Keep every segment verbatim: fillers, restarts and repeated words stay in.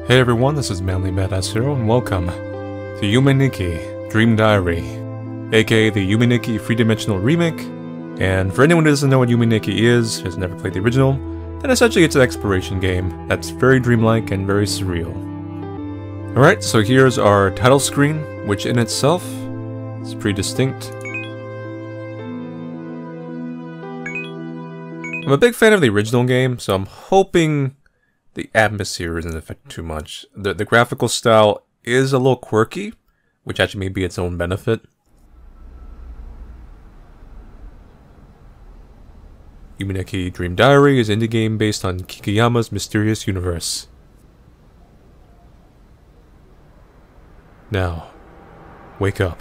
Hey everyone, this is Manly Badass Hero, and welcome to YUME NIKKI Dream Diary, aka the YUME NIKKI three-dimensional remake. And for anyone who doesn't know what YUME NIKKI is, has never played the original, then essentially it's an exploration game that's very dreamlike and very surreal. Alright, so here's our title screen, which in itself is pretty distinct. I'm a big fan of the original game, so I'm hoping the atmosphere isn't affected too much. The, the graphical style is a little quirky, which actually may be its own benefit. YUME NIKKI Dream Diary is an indie game based on Kikiyama's mysterious universe. Now, wake up.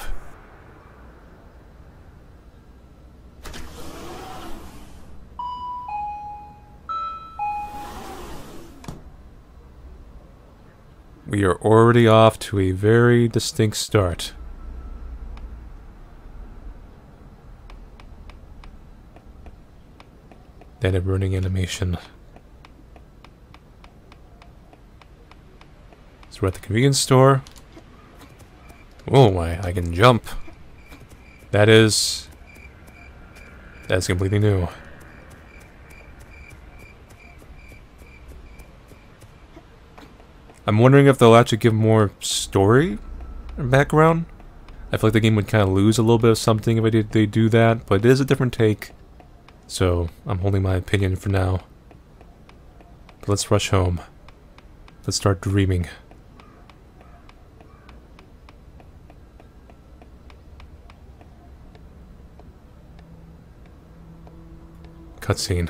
We are already off to a very distinct start. Then a running animation. So we're at the convenience store. Oh, I, I can jump. That is... That's completely new. I'm wondering if they'll actually give more story and background. I feel like the game would kind of lose a little bit of something if I did, they do that, but it is a different take. So, I'm holding my opinion for now. But let's rush home. Let's start dreaming. Cutscene.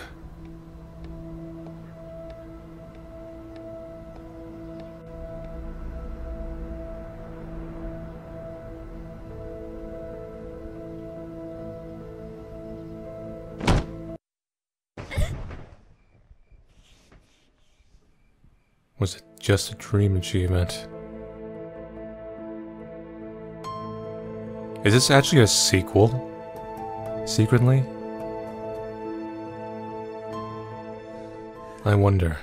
Was it just a dream achievement? Is this actually a sequel? Secretly? I wonder.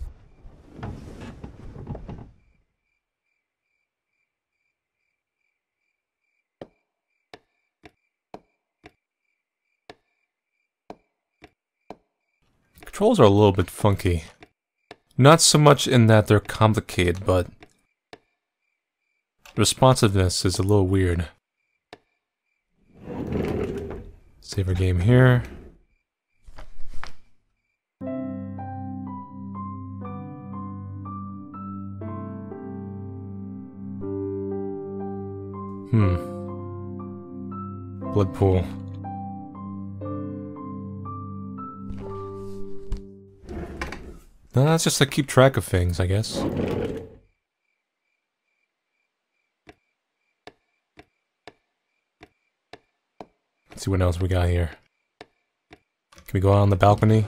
Controls are a little bit funky. Not so much in that they're complicated, but responsiveness is a little weird. Save our game here. Hmm. Blood pool. No, that's just to keep track of things, I guess. Let's see what else we got here. Can we go out on the balcony?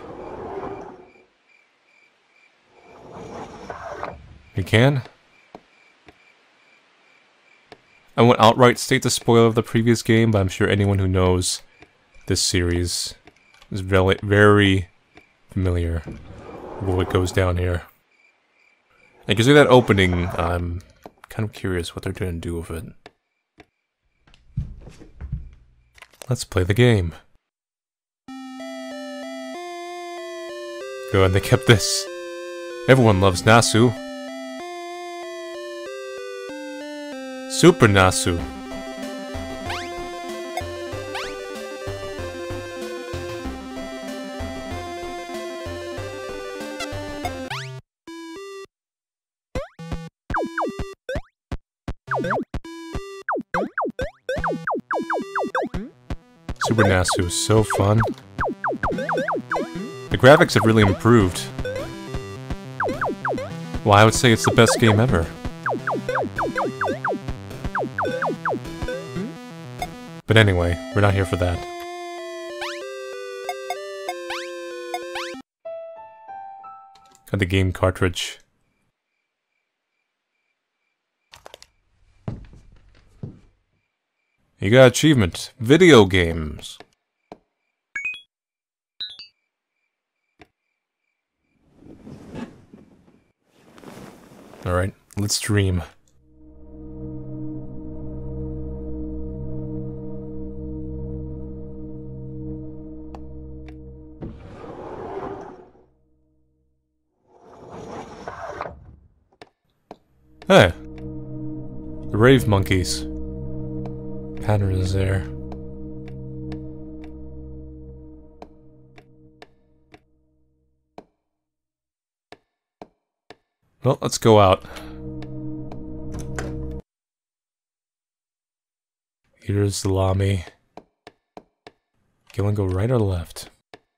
We can? I won't outright state the spoiler of the previous game, but I'm sure anyone who knows this series is very, very familiar what goes down here. And because of that opening, I'm kind of curious what they're going to do with it. Let's play the game. Good, they kept this. Everyone loves Nasu. Super Nasu. Super Nasu is so fun. The graphics have really improved. Well, I would say it's the best game ever. But anyway, we're not here for that. Got the game cartridge. You got achievement. Video games. Alright, let's dream. Hey! The rave monkeys. Pattern is there. Well, let's go out. Here's the Lamy. You wanna go right or left?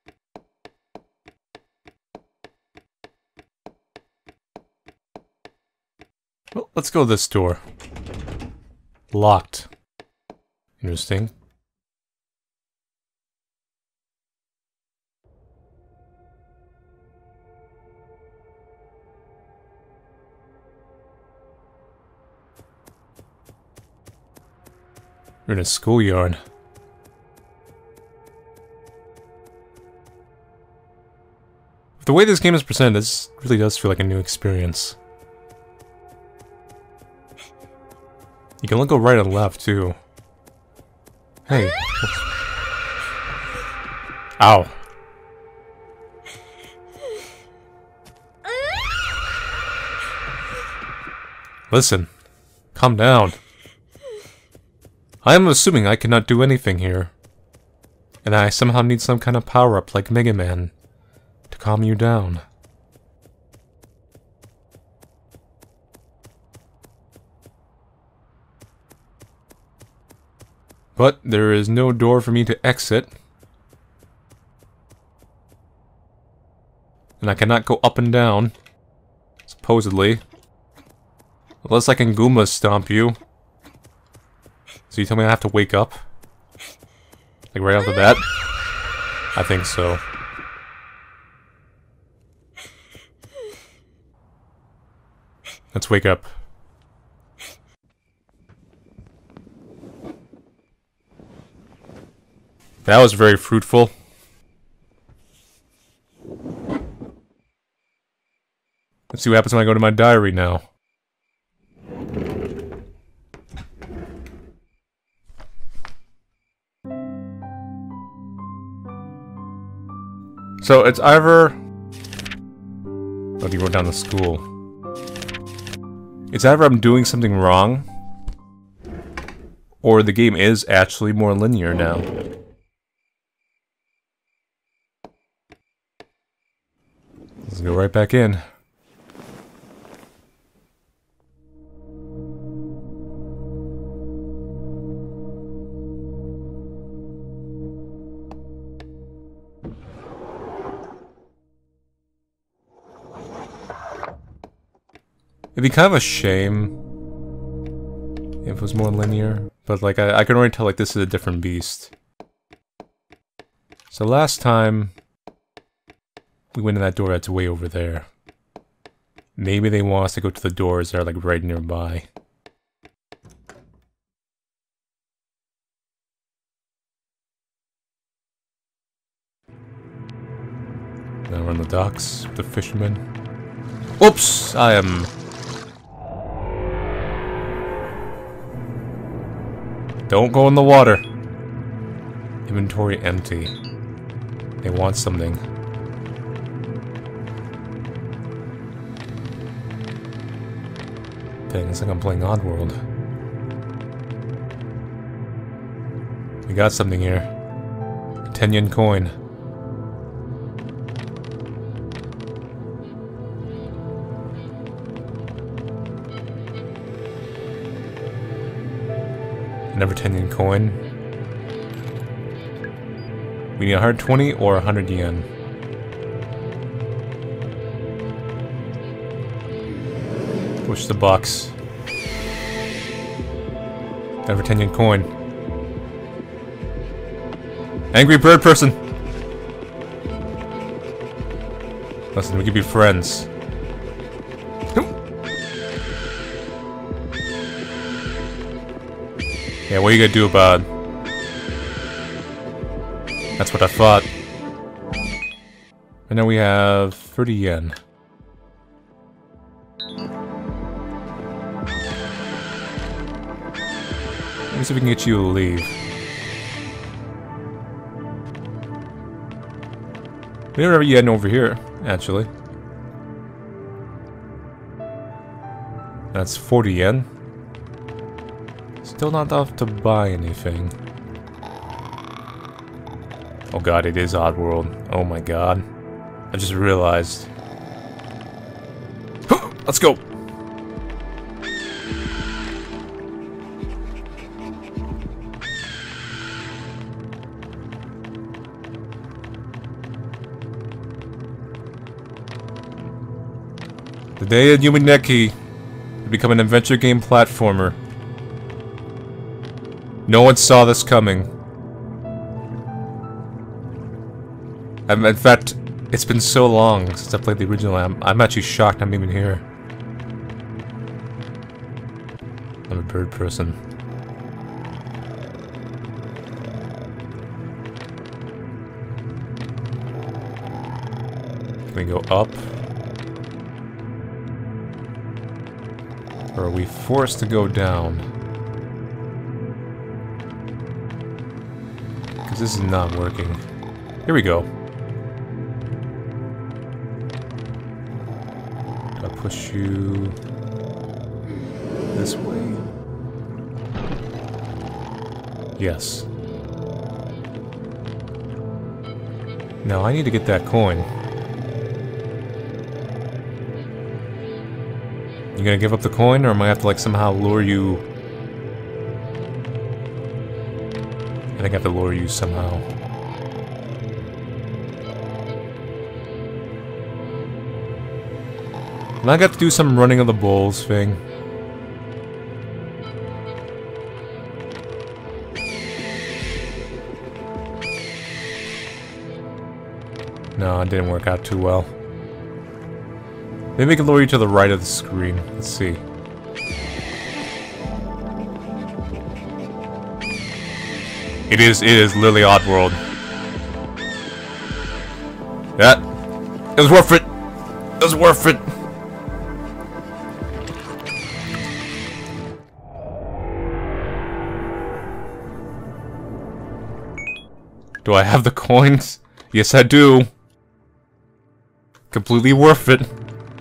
Well, let's go this door. Locked. Interesting. We're in a schoolyard. The way this game is presented, this really does feel like a new experience. You can look go right and left, too. Hey. Ow. Listen. Calm down. I am assuming I cannot do anything here. And I somehow need some kind of power-up like Mega Man to calm you down. But there is no door for me to exit. And I cannot go up and down. Supposedly. Unless I can Goomba stomp you. So you tell me I have to wake up? Like right off the bat? I think so. Let's wake up. That was very fruitful. Let's see what happens when I go to my diary now. So it's either... Oh, you wrote down the school. It's either I'm doing something wrong, or the game is actually more linear now. Let's go right back in. It'd be kind of a shame if it was more linear, but like I, I can already tell like this is a different beast. So last time we went in that door that's way over there. Maybe they want us to go to the doors that are like right nearby. Now we're on the docks with the fishermen. Oops! I am... Don't go in the water. Inventory empty. They want something. Dang, it's like I'm playing Oddworld. We got something here. A ten yen coin. Another ten yen coin. We need one hundred twenty or one hundred yen. Push the box. Another ten yen coin. Angry bird person! Listen, we could be friends. Yeah, what are you gonna do about it? That's what I thought. And now we have thirty yen. Let me see if we can get you to leave. We never yet over here, actually. That's forty yen. Still not enough to buy anything. Oh god, it is Oddworld. Oh my god. I just realized. Let's go! The day of YUME Nikki will become an adventure game platformer. No one saw this coming. And in fact, it's been so long since I played the original, I'm, I'm actually shocked I'm even here. I'm a bird person. Can we go up? Or are we forced to go down? Because this is not working. Here we go. I'll push you this way. Yes. Now I need to get that coin. You gonna give up the coin, or am I have to like somehow lure you? I think I have to lure you somehow. And I got to do some running of the bulls thing. No, it didn't work out too well. Maybe we can lure you to the right of the screen. Let's see. It is, it is literally Oddworld. That, it was worth it. It was worth it. Do I have the coins? Yes, I do. Completely worth it.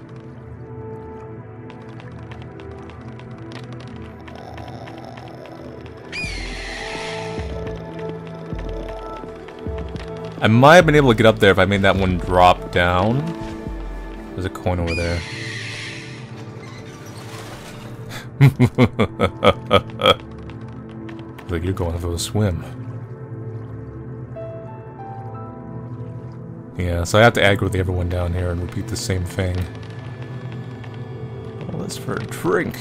I might have been able to get up there if I made that one drop down. There's a coin over there. Like you're going for a swim. Yeah, so I have to aggro the everyone down here and repeat the same thing. All this for a drink.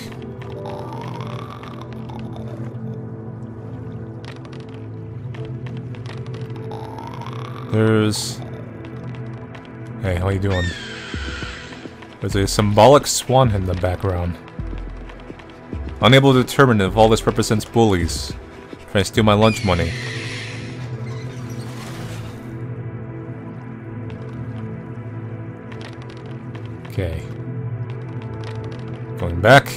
There's... Hey, how you doing? There's a symbolic swan in the background. Unable to determine if all this represents bullies trying to steal my lunch money. Okay. Going back.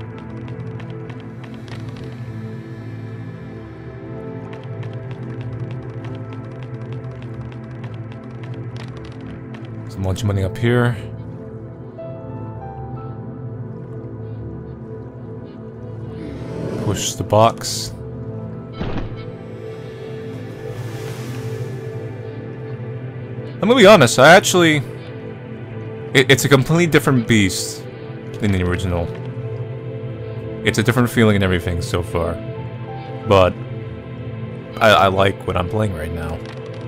Some lunch money up here. Push the box. I'm gonna be honest, I actually... It, it's a completely different beast than the original. It's a different feeling and everything so far. But... I, I like what I'm playing right now.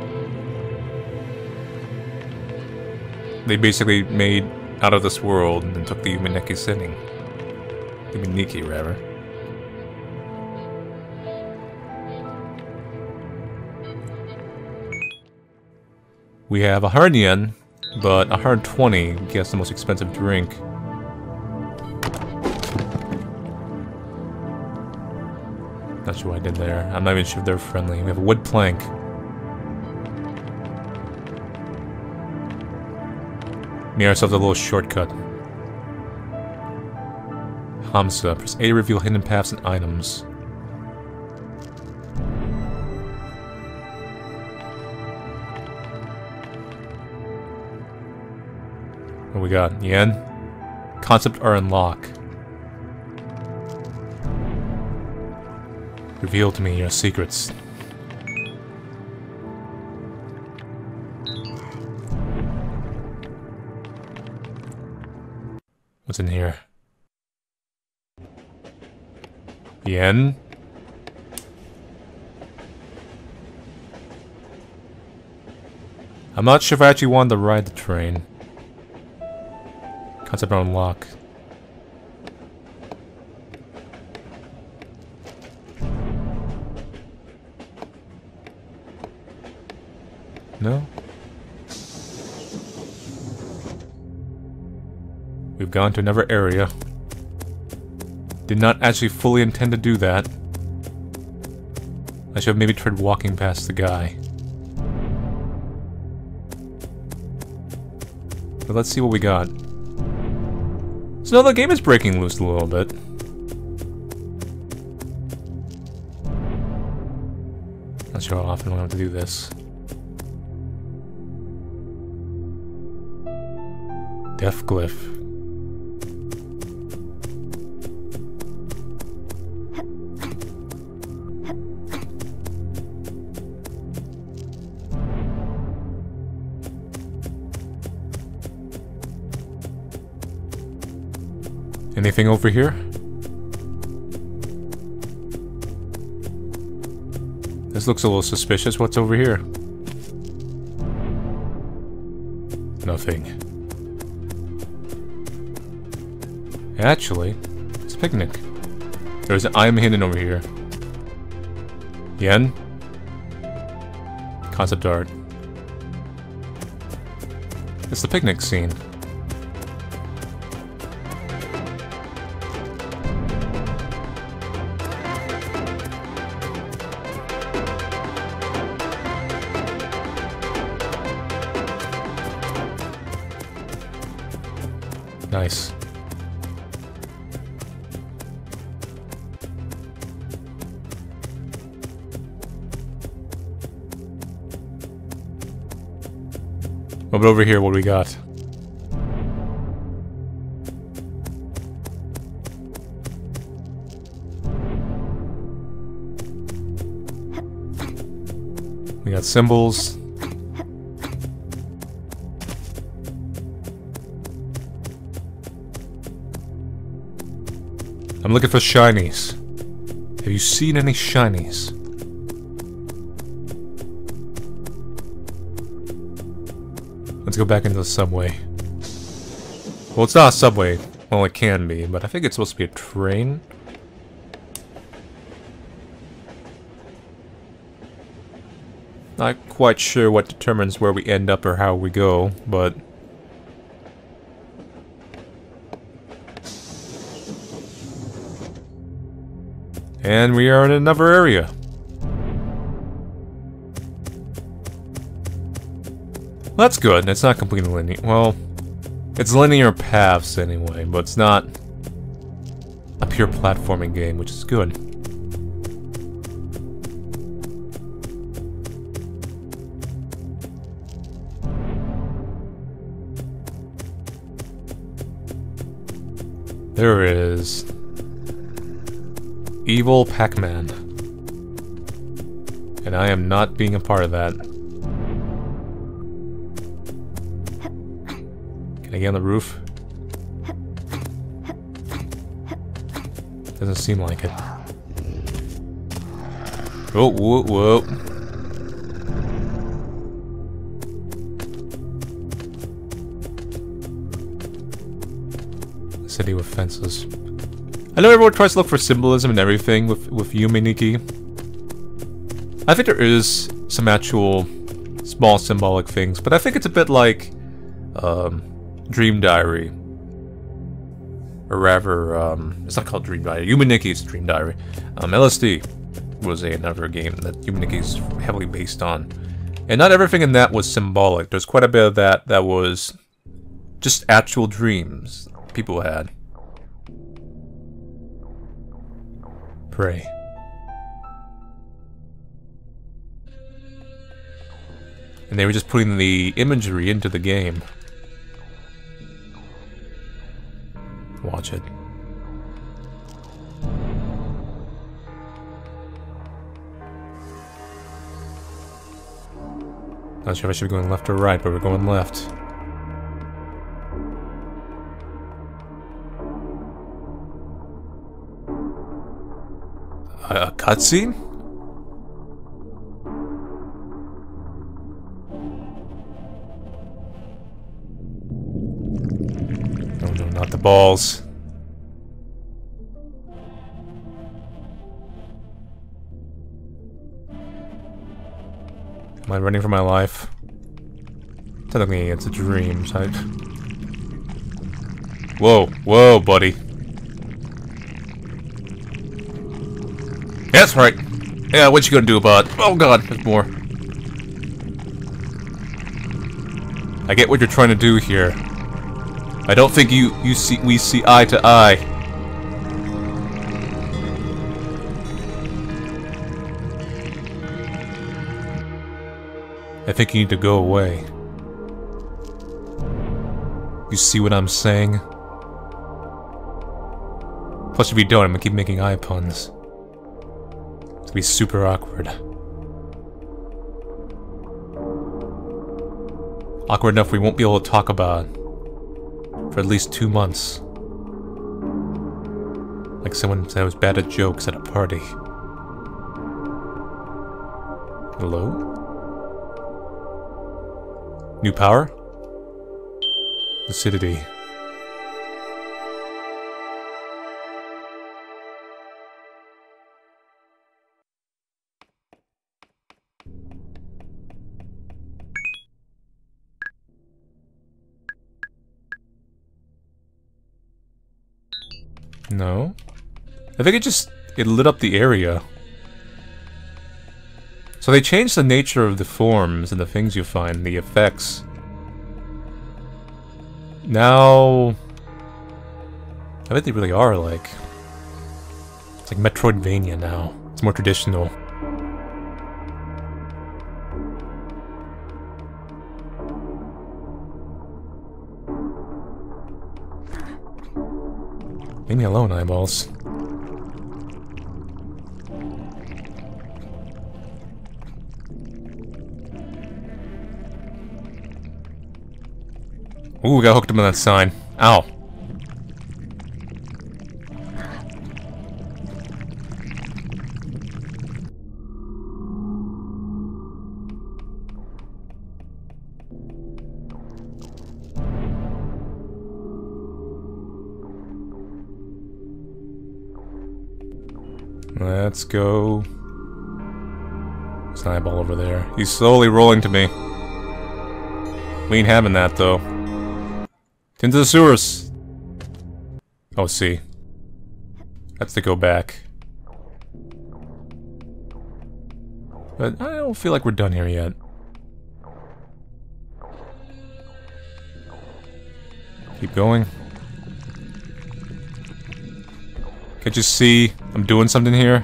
They basically made Out of This World and then took the YUME Nikki setting. YUME Nikki, rather. We have a hundred yen, but one hundred twenty gets the most expensive drink. Not sure what I did there. I'm not even sure if they're friendly. We have a wood plank. Near ourselves a little shortcut. Hamsa. Press A to reveal hidden paths and items. What we got? Yen? Concept are unlock. Reveal to me your secrets. What's in here? Yen? I'm not sure if I actually wanted to ride the train. Concept unlock. No? We've gone to another area. Did not actually fully intend to do that. I should have maybe tried walking past the guy. But let's see what we got. So now the game is breaking loose a little bit. Not sure how often we'll have to do this. Death Glyph. Anything over here? This looks a little suspicious. What's over here? Nothing. Actually, it's a picnic. There's an item hidden over here. Yen? Concept art. It's the picnic scene. Nice. What about over here? What do we got? We got symbols. I'm looking for shinies. Have you seen any shinies? Let's go back into the subway. Well, it's not a subway. Well, it can be, but I think it's supposed to be a train. Not quite sure what determines where we end up or how we go, but... And we are in another area. Well, that's good. It's not completely linear. Well, it's linear paths anyway, but it's not a pure platforming game, which is good. There it is. Evil Pac-Man. And I am not being a part of that. Can I get on the roof? Doesn't seem like it. Oh, whoa, whoa. City with fences. I know everyone tries to look for symbolism and everything with, with YUME Nikki. I think there is some actual small symbolic things, but I think it's a bit like um, Dream Diary. Or rather, um, it's not called Dream Diary. YUME Nikki's Dream Diary. Um, L S D was a, another game that YUME Nikki is heavily based on. And not everything in that was symbolic. There's quite a bit of that that was just actual dreams people had. prey. And they were just putting the imagery into the game. Watch it. Not sure if I should be going left or right, but we're going left. A, a cutscene? Oh no, not the balls. Am I running for my life? Technically, it's a dream type. Whoa, whoa, buddy. That's right. Yeah, what you gonna do about it? Oh god, there's more. I get what you're trying to do here. I don't think you you see we see eye to eye. I think you need to go away. You see what I'm saying? Plus, if you don't, I'm gonna keep making eye puns. It's gonna be super awkward. Awkward enough we won't be able to talk about it for at least two months. Like someone said I was bad at jokes at a party. Hello? New power? Lucidity. No? I think it just... it lit up the area. So they changed the nature of the forms and the things you find, the effects. Now... I bet they really are like... It's like Metroidvania now. It's more traditional. Leave me alone, eyeballs. Ooh, we got hooked up on that sign. Ow. Let's go. There's an eyeball over there. He's slowly rolling to me. We ain't having that, though. Into the sewers! Oh, see. That's to go back. But I don't feel like we're done here yet. Keep going. Can't you see I'm doing something here?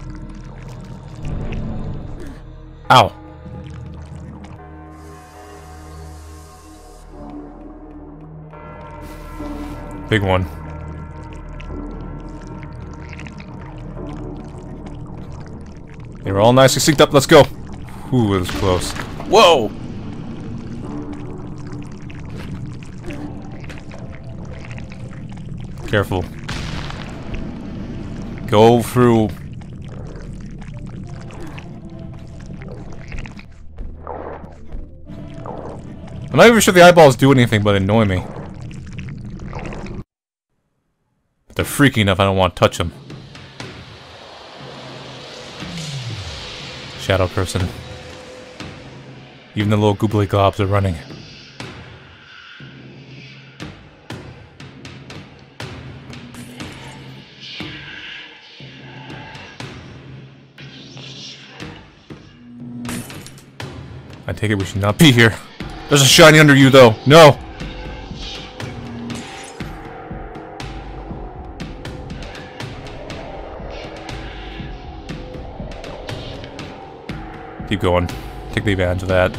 Ow! Big one. They were all nicely synced up. Let's go. Ooh, it was close. Whoa! Careful. Go through. I'm not even sure the eyeballs do anything but annoy me. But they're freaky enough I don't want to touch them. Shadow person. Even the little goobly globs are running. I take it we should not be here. There's a shiny under you, though. No! Keep going. Take the advantage of that.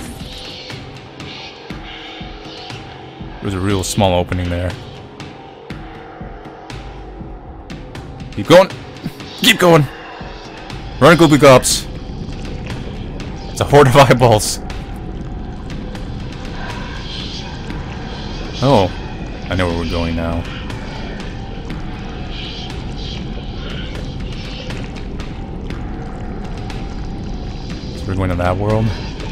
There's a real small opening there. Keep going! Keep going! Run, Goopy Gops! It's a horde of eyeballs. Oh. I know where we're going now. So we're going to that world?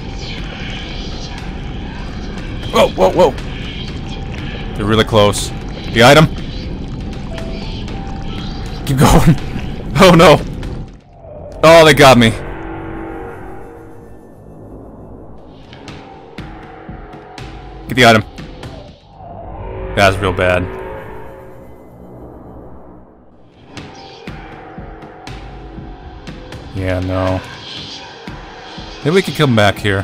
Whoa, whoa, whoa! They're really close. The item! Keep going! Oh no! Oh, they got me! Get the item. That's real bad. Yeah, no. Maybe we can come back here.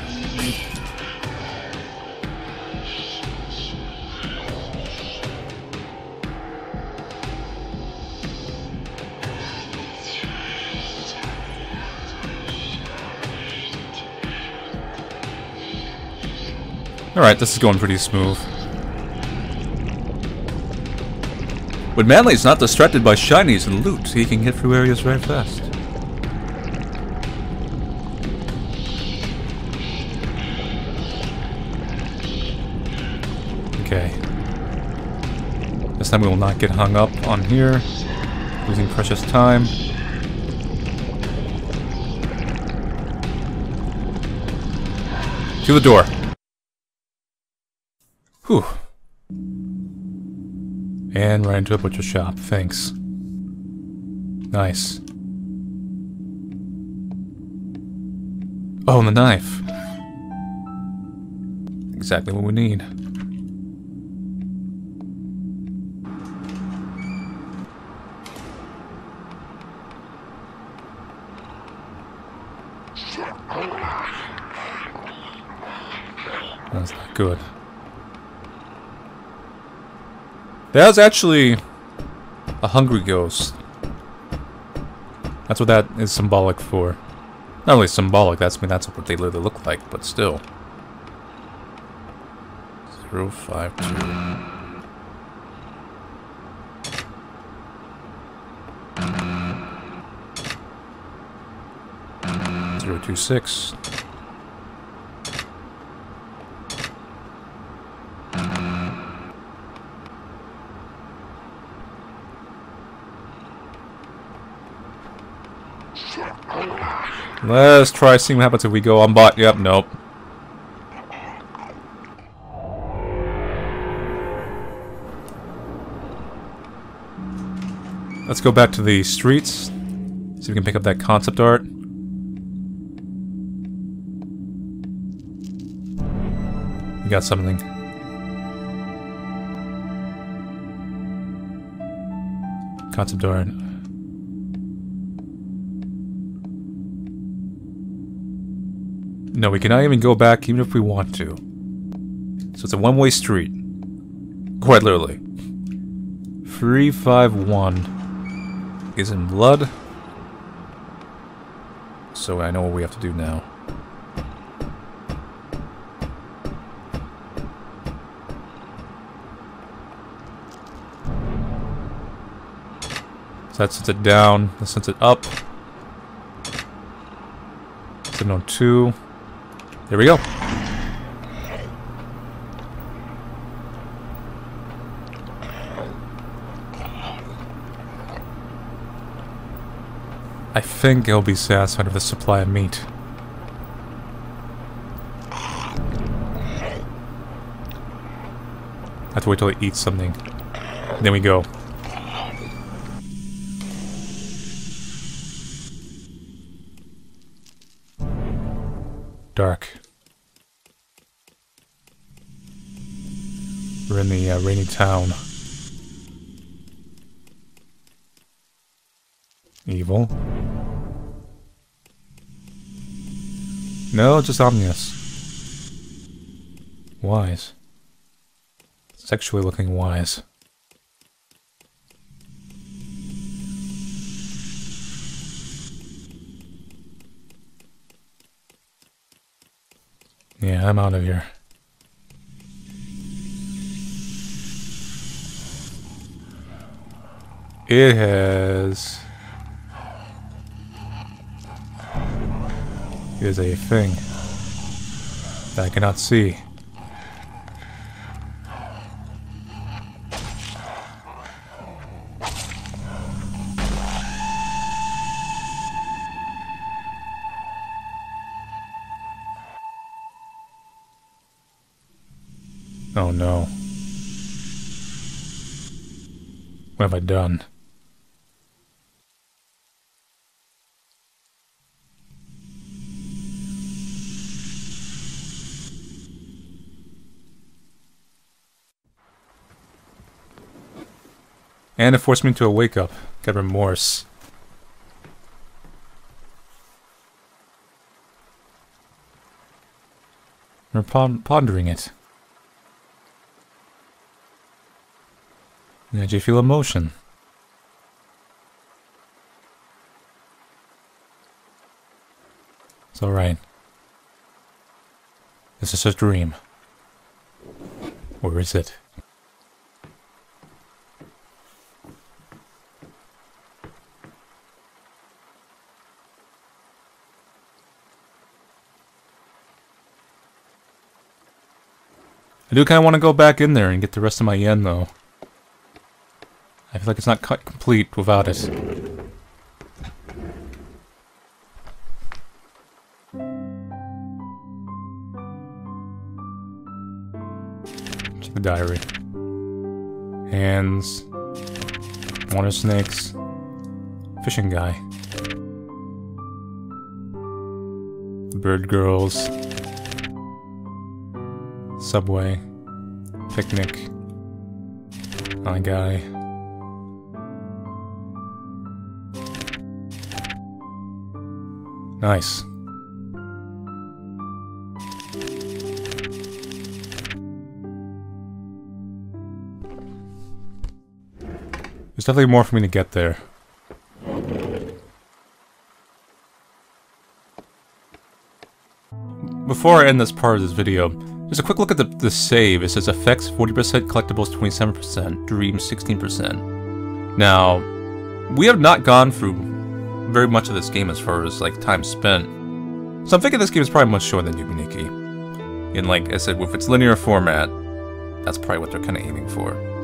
Alright, this is going pretty smooth. When Manly's not distracted by shinies and loot, he can get through areas very fast. Okay. This time we will not get hung up on here, losing precious time. To the door. Whew. And right into a butcher shop. Thanks. Nice. Oh, and the knife. Exactly what we need. That's not good. That's actually a hungry ghost. That's what that is symbolic for. Not really symbolic, that's I mean that's what they literally look like, but still. Zero five two. Zero two six. Let's try seeing what happens if we go on bot. Yep, nope. Let's go back to the streets. See if we can pick up that concept art. We got something. Concept art. No, we cannot even go back even if we want to. So it's a one-way street. Quite literally. three five one is in blood. So I know what we have to do now. So that sets it down. That sets it up. seven oh two. There we go. I think he'll be satisfied with the supply of meat. I have to wait till he eats something. Then we go. Dark. We're in the uh, rainy town. Evil. No, just ominous. Wise. Sexually looking wise. Yeah, I'm out of here. It has... is a thing that I cannot see. Oh no. What have I done? And it forced me to a wake up. Got remorse. We're pon pondering it. Did you feel emotion? It's alright. This is a dream. Or is it? I do kind of want to go back in there and get the rest of my yen, though. I feel like it's not cut complete without it. Check the diary. Hands. Water snakes. Fishing guy. Bird girls. Subway. Picnic. My guy. Nice. There's definitely more for me to get there. Before I end this part of this video, just a quick look at the, the save. It says effects forty percent, collectibles twenty-seven percent, dreams sixteen percent. Now, we have not gone through very much of this game as far as like time spent. So I'm thinking this game is probably much shorter than YUME Nikki. And like I said, with its linear format, that's probably what they're kind of aiming for.